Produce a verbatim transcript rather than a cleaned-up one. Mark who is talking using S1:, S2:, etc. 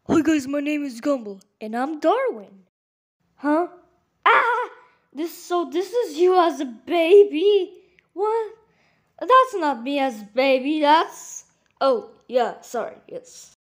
S1: Hi guys, my name is Gumball, and I'm Darwin. Huh? Ah! This so this is you as a baby? What? That's not me as a baby. That's oh yeah. Sorry. Yes.